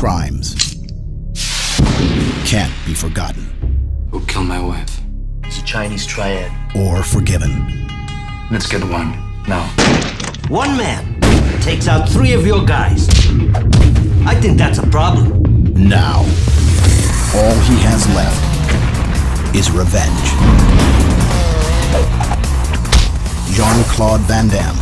crimes can't be forgotten. Who killed my wife? It's a Chinese triad. Or forgiven. Let's get one. Now. One man takes out 3 of your guys. I think that's a problem. Now, all he has left is revenge. Jean-Claude Van Damme.